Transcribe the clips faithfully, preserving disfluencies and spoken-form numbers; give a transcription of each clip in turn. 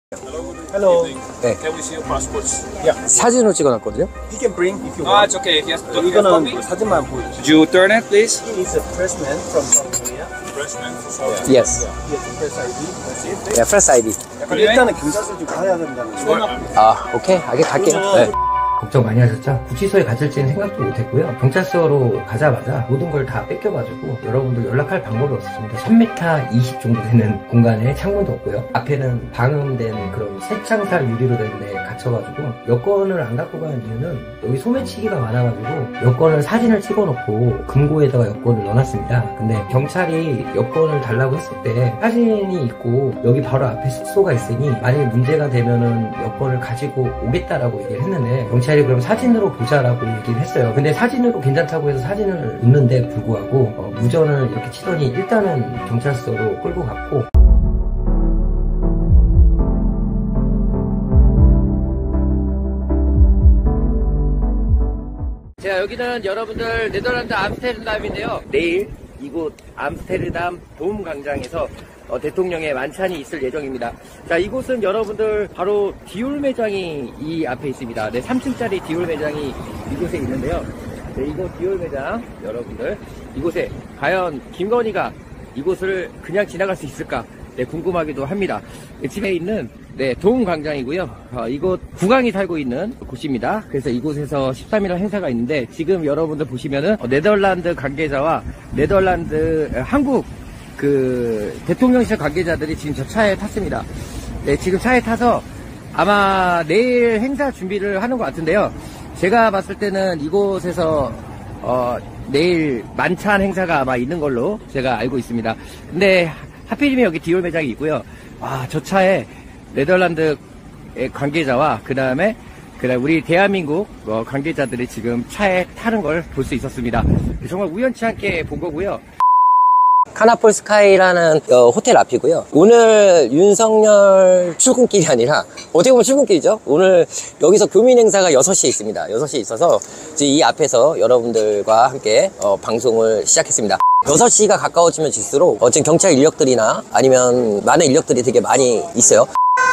Hello. 네. Can we see your passports? Yeah. 사진으로 찍어놨거든요. He can bring if you Ah, want. it's okay. If you have to look at 이거는 me. 그 사진만 보여주세요. Could you turn it, please? He is a pressman from South Korea. Freshman for South. Yes. He has a press 아이디. That's it. 네, 프레스 아이디. 근데 일단은 경찰서 좀 가야 된다는 거. 아, 오케이. 알게 갈게요. 네. 걱정 많이 하셨죠? 구치소에 갇힐지는 생각도 못했고요. 경찰서로 가자마자 모든 걸 다 뺏겨가지고 여러분들 연락할 방법이 없었습니다. 삼 미터 이십 정도 되는 공간에 창문도 없고요. 앞에는 방음된 그런 새창살 유리로 된 데 갇혀가지고 여권을 안 갖고 가는 이유는 여기 소매치기가 많아가지고 여권을 사진을 찍어놓고 금고에다가 여권을 넣어놨습니다. 근데 경찰이 여권을 달라고 했을 때 사진이 있고 여기 바로 앞에 숙소가 있으니 만약에 문제가 되면은 여권을 가지고 오겠다라고 얘기를 했는데 경찰이 그럼 사진으로 보자라고 얘기를 했어요. 근데 사진으로 괜찮다고 해서 사진을 냈는데 불구하고 어, 무전을 이렇게 치더니 일단은 경찰서로 끌고 갔고 자, 여기는 여러분들 네덜란드 암스테르담인데요. 내일 이곳 암스테르담 돔 광장에서 어, 대통령의 만찬이 있을 예정입니다. 자, 이곳은 여러분들 바로 디올 매장이 이 앞에 있습니다. 네, 삼 층짜리 디올 매장이 이곳에 있는데요. 네, 이곳 디올 매장 여러분들 이곳에 과연 김건희가 이곳을 그냥 지나갈 수 있을까? 네, 궁금하기도 합니다. 네, 집에 있는 네, 돔 광장이고요. 어, 이곳 국왕이 살고 있는 곳입니다. 그래서 이곳에서 십삼 일 행사가 있는데 지금 여러분들 보시면은 어, 네덜란드 관계자와 네덜란드 에, 한국 그 대통령실 관계자들이 지금 저 차에 탔습니다. 네, 지금 차에 타서 아마 내일 행사 준비를 하는 것 같은데요. 제가 봤을 때는 이곳에서 어, 내일 만찬 행사가 아마 있는 걸로 제가 알고 있습니다. 근데 하필이면 여기 디올 매장이 있고요. 와, 저 차에 네덜란드 관계자와 그 다음에 그다음 우리 대한민국 어, 관계자들이 지금 차에 타는 걸 볼 수 있었습니다. 정말 우연치 않게 본 거고요. 카나폴 스카이라는 어, 호텔 앞이고요. 오늘 윤석열 출근길이 아니라 어떻게 보면 출근길이죠. 오늘 여기서 교민 행사가 여섯 시에 있습니다. 여섯 시에 있어서 이제 이 앞에서 여러분들과 함께 어, 방송을 시작했습니다. 여섯 시가 가까워지면 질수록 어, 지금 경찰 인력들이나 아니면 많은 인력들이 되게 많이 있어요.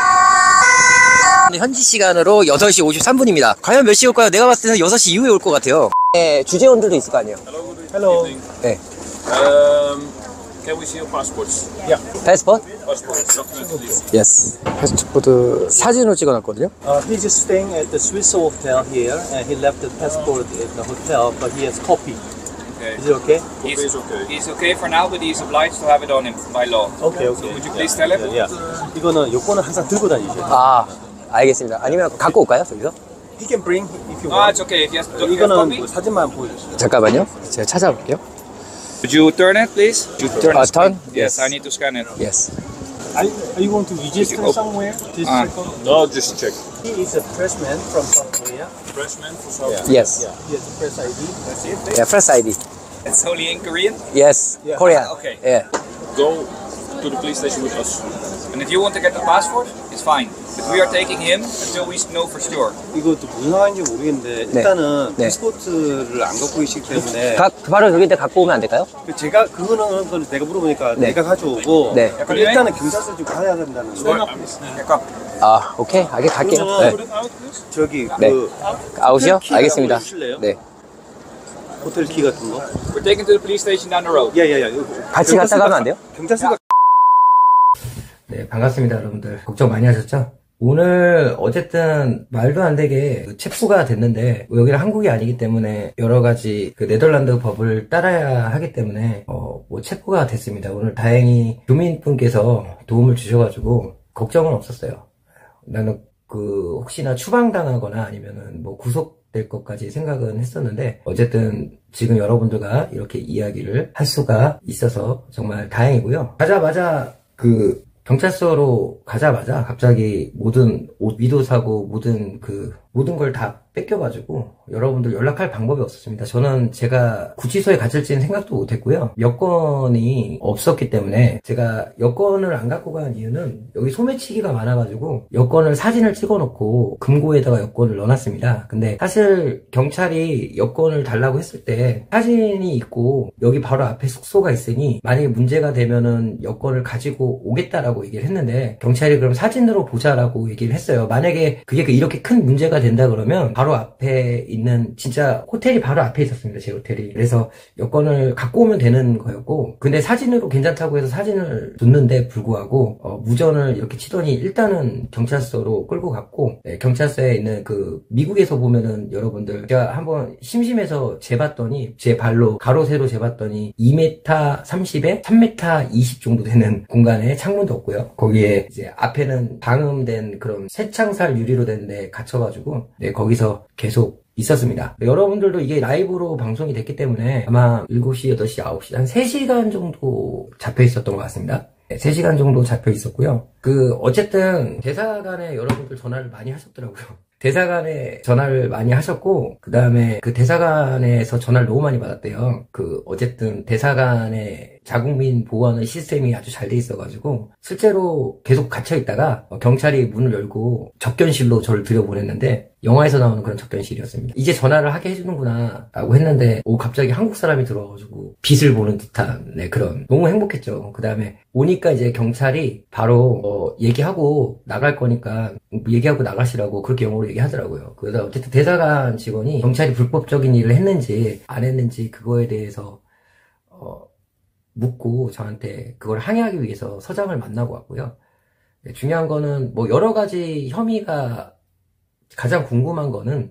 현지 시간으로 여덟 시 오십삼 분입니다. 과연 몇 시에 올까요? 내가 봤을 때는 여섯 시 이후에 올 것 같아요. 네, 주재원들도 있을 거 아니에요. Hello. 네. Um, can we see your passports? Yeah. 패스포트? Passports, documents, please. 예스. 패스포트 사진으로 찍어놨거든요. Uh, he's just staying at the Swiss hotel here, and he left the passport at the hotel, but he has copy. Okay. Is it okay? He's okay. He's okay for now, but he's obliged to have it on him by law. Okay, okay. So would you please tell him? Yeah, yeah. 이거는 여권은 항상 들고 다니셔야 돼요. 아, 알겠습니다. 아니면 갖고 올까요, 저기서? He can bring if you Ah, want. it's okay. If you have to look at 이거는 me. 그 사진만 보여주세요. 잠깐만요. 제가 찾아볼게요. Could you turn it, please? Could you turn Uh, the screen? turn? Yes, Yes. I need to scan it. 예스. Are, are you going to register Could you op- somewhere? This Ah. second? No, just check. He is a pressman from South Korea. Freshman for South. 예스. Yeah, he has a press 아이디. That's it. 예, 프레스 아이디. It's only in Korean. 예스. Yeah. 코리안. Okay. 예. Go to the police station with us. And if you want to get the passport, it's fine. But we are taking him until we know for sure. 이것도 무슨 상황인지 모르겠는데 일단은 네. 패스포트를 안 갖고 계시기 때문에 가, 바로 저기다 갖고 오면 안 될까요? 제가 그거는 건 내가 물어보니까 네. 내가 가져오고 네. 근데 일단은 경찰서 좀 가야 된다는 거. Come. 아, 오케이. 알게 갈게요. 네. 저기 네. 그 아웃이요? 호텔 키 알겠습니다. 한번 주실래요? 네. 호텔 키 같은 거. We're taken to the police station down the road. 야야야. 같이 갔다 가면 안 돼요? 경찰서가 네, 반갑습니다, 여러분들. 걱정 많이 하셨죠? 오늘 어쨌든 말도 안 되게 체포가 됐는데 여기는 한국이 아니기 때문에 여러 가지 그 네덜란드 법을 따라야 하기 때문에 어, 뭐 체포가 됐습니다. 오늘 다행히 교민분께서 도움을 주셔가지고 걱정은 없었어요. 나는 그 혹시나 추방당하거나 아니면은 뭐 구속될 것까지 생각은 했었는데 어쨌든 지금 여러분들과 이렇게 이야기를 할 수가 있어서 정말 다행이고요. 가자마자 그 경찰서로 가자마자 갑자기 모든 옷 위도 사고 모든 그 모든 걸 다 뺏겨가지고 여러분들 연락할 방법이 없었습니다. 저는 제가 구치소에 갇힐지는 생각도 못했고요. 여권이 없었기 때문에 제가 여권을 안 갖고 간 이유는 여기 소매치기가 많아가지고 여권을 사진을 찍어놓고 금고에다가 여권을 넣어놨습니다. 근데 사실 경찰이 여권을 달라고 했을 때 사진이 있고 여기 바로 앞에 숙소가 있으니 만약에 문제가 되면은 여권을 가지고 오겠다라고 얘기를 했는데 경찰이 그럼 사진으로 보자라고 얘기를 했어요. 만약에 그게 이렇게 큰 문제가 된다 그러면 바로 앞에 있는 진짜 호텔이 바로 앞에 있었습니다. 제 호텔이. 그래서 여권을 갖고 오면 되는 거였고 근데 사진으로 괜찮다고 해서 사진을 줬는데 불구하고 어, 무전을 이렇게 치더니 일단은 경찰서로 끌고 갔고 네, 경찰서에 있는 그 미국에서 보면은 여러분들 제가 한번 심심해서 재봤더니 제 발로 가로 세로 재봤더니 이 미터 삼십에 삼 미터 이십 정도 되는 공간에 창문도 없고요. 거기에 이제 앞에는 방음된 그런 쇠창살 유리로 된 데 갇혀가지고 네, 거기서 계속 있었습니다. 여러분들도 이게 라이브로 방송이 됐기 때문에 아마 일곱 시, 여덟 시, 아홉 시 한 세 시간 정도 잡혀 있었던 것 같습니다. 네, 세 시간 정도 잡혀 있었고요. 그 어쨌든 대사관에 여러분들 전화를 많이 하셨더라고요. 대사관에 전화를 많이 하셨고 그 다음에 그 대사관에서 전화를 너무 많이 받았대요. 그 어쨌든 대사관에 자국민 보호하는 시스템이 아주 잘 돼 있어가지고 실제로 계속 갇혀있다가 경찰이 문을 열고 접견실로 저를 들여보냈는데 영화에서 나오는 그런 접견실이었습니다. 이제 전화를 하게 해주는구나 라고 했는데 오 갑자기 한국 사람이 들어와가지고 빛을 보는 듯한 네, 그런 너무 행복했죠. 그 다음에 오니까 이제 경찰이 바로 어, 얘기하고 나갈 거니까 얘기하고 나가시라고 그렇게 영어로 얘기하더라고요. 그래서 어쨌든 대사관 직원이 경찰이 불법적인 일을 했는지 안 했는지 그거에 대해서 어, 묻고 저한테 그걸 항의하기 위해서 서장을 만나고 왔고요. 네, 중요한 거는 뭐 여러 가지 혐의가 가장 궁금한 거는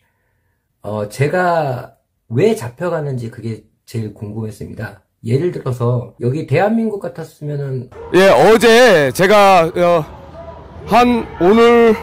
어, 제가 왜 잡혀가는지 그게 제일 궁금했습니다. 예를 들어서 여기 대한민국 같았으면은 예 어제 제가 어, 한 오늘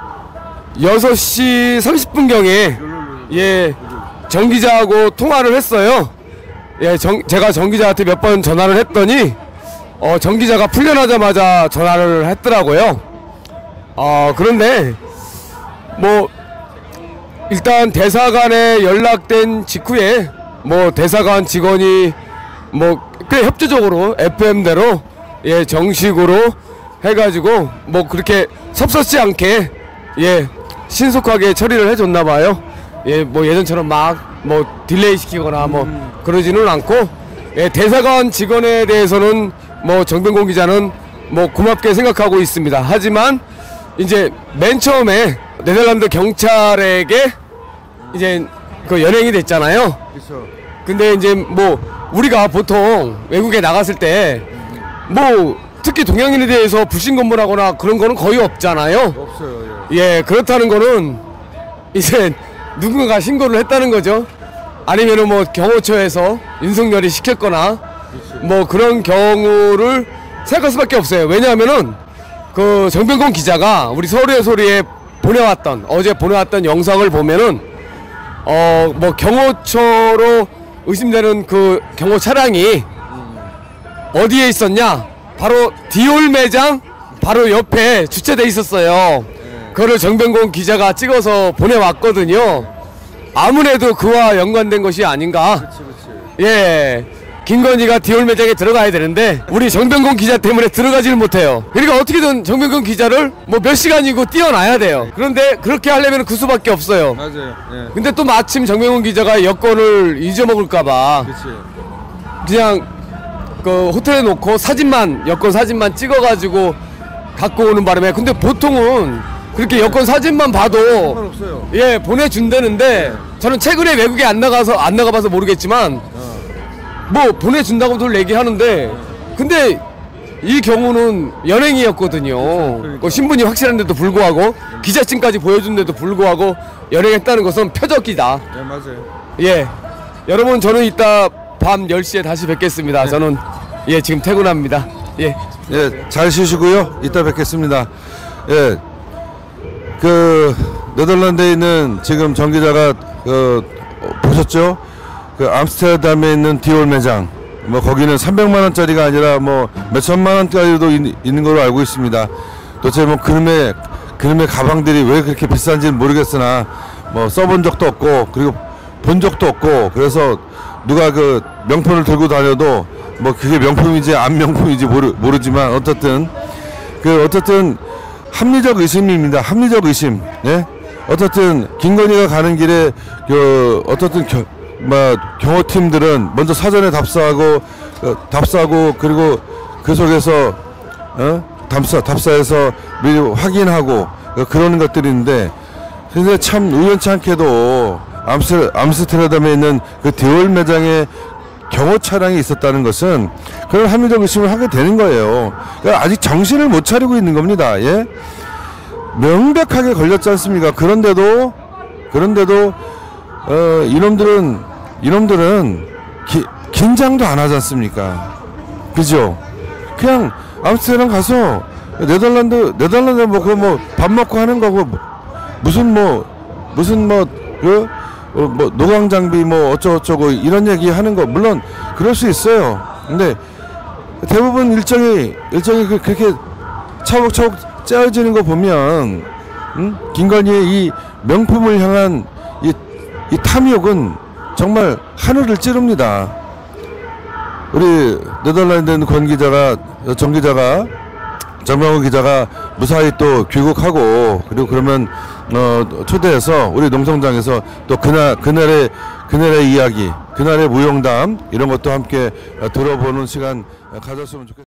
여섯 시 삼십 분경에 예 정기자하고 통화를 했어요. 예 정, 제가 정기자한테 몇 번 전화를 했더니 어, 정기자가 풀려나자마자 전화를 했더라고요. 어, 그런데 뭐 일단 대사관에 연락된 직후에 뭐 대사관 직원이 뭐 꽤 협조적으로 에프엠대로 예 정식으로 해가지고 뭐 그렇게 섭섭지 않게 예 신속하게 처리를 해줬나봐요. 예 뭐 예전처럼 막 뭐 딜레이 시키거나 뭐 음. 그러지는 않고 예 대사관 직원에 대해서는 뭐 정병곤 기자는 뭐 고맙게 생각하고 있습니다. 하지만 이제 맨 처음에 네덜란드 경찰에게 이제 그 연행이 됐잖아요. 그렇죠. 근데 이제 뭐 우리가 보통 외국에 나갔을 때 뭐 특히 동양인에 대해서 불신검문하거나 그런 거는 거의 없잖아요. 없어요. 예. 예, 그렇다는 거는 이제 누군가 신고를 했다는 거죠. 아니면은 뭐 경호처에서 윤석열이 시켰거나 그치. 뭐 그런 경우를 생각할 수밖에 없어요. 왜냐하면은 그 정병곤 기자가 우리 서울의 소리에 보내왔던 어제 보내왔던 영상을 보면은 어 뭐 경호처로 의심되는 그 경호 차량이 음. 어디에 있었냐? 바로 디올 매장 바로 옆에 주차돼 있었어요. 네. 그거를 정병곤 기자가 찍어서 보내왔거든요. 아무래도 그와 연관된 것이 아닌가. 그치, 그치. 예. 김건희가 디올 매장에 들어가야 되는데 우리 정병곤 기자 때문에 들어가지를 못해요. 그러니까 어떻게든 정병곤 기자를 뭐 몇 시간이고 띄워놔야 돼요. 그런데 그렇게 하려면 그 수밖에 없어요. 맞아요. 예. 근데 또 마침 정병곤 기자가 여권을 잊어먹을까봐 그냥 그 호텔에 놓고 사진만 여권 사진만 찍어가지고 갖고 오는 바람에 근데 보통은 그렇게 여권 사진만 봐도 상관없어요. 예 보내준다는데 네. 저는 최근에 외국에 안 나가서 안 나가봐서 모르겠지만 어. 뭐 보내준다고들 얘기하는데 근데 이 경우는 연행이었거든요. 그러니까. 그 신분이 확실한데도 불구하고 기자증까지 보여준데도 불구하고 연행했다는 것은 표적이다. 네 맞아요. 예 여러분 저는 이따 밤 열 시에 다시 뵙겠습니다. 네. 저는 예 지금 퇴근합니다. 예. 예 잘 쉬시고요. 이따 뵙겠습니다. 예. 그 네덜란드에 있는 지금 정 기자가 그 보셨죠? 그 암스테르담에 있는 디올 매장 뭐 거기는 삼백만 원짜리가 아니라 뭐 몇천만 원짜리도 있, 있는 걸로 알고 있습니다. 도대체 뭐 금액 그놈의 가방들이 왜 그렇게 비싼지는 모르겠으나 뭐 써본 적도 없고 그리고 본 적도 없고 그래서 누가 그 명품을 들고 다녀도 뭐 그게 명품인지 안 명품인지 모르, 모르지만 어쨌든 그 어쨌든 합리적 의심입니다. 합리적 의심. 예? 어쨌든 김건희가 가는 길에 그 어쨌든 겨, 뭐 경호팀들은 먼저 사전에 답사하고 어, 답사하고 그리고 그 속에서 어? 답사 답사해서 미리 확인하고 어, 그러는 것들이 있는데 근데 참 우연치 않게도 암스, 암스테르담에 있는 그 디올 매장에 경호 차량이 있었다는 것은 그런 합리적 의심을 하게 되는 거예요. 그러니까 아직 정신을 못 차리고 있는 겁니다. 예? 명백하게 걸렸지 않습니까? 그런데도 그런데도 어, 이놈들은 이놈들은 기, 긴장도 안 하지 않습니까? 그죠? 그냥 암스테르담 가서 네덜란드 네덜란드 뭐 그 뭐 밥 먹고 하는 거고 무슨 뭐 무슨 뭐 그 어, 뭐 노광 장비 뭐 어쩌고저쩌고 이런 얘기 하는 거 물론 그럴 수 있어요. 근데 대부분 일정이 일정이 그, 그렇게 차곡차곡 짜여지는 거 보면 음? 김건희의 이 명품을 향한 이, 이 탐욕은 정말 하늘을 찌릅니다. 우리 네덜란드 권 기자가 정 기자가 정명훈 기자가 무사히 또 귀국하고 그리고 그러면 어 초대해서 우리 농성장에서 또 그날 그날의 그날의 이야기 그날의 무용담 이런 것도 함께 들어보는 시간 가졌으면 좋겠습니다.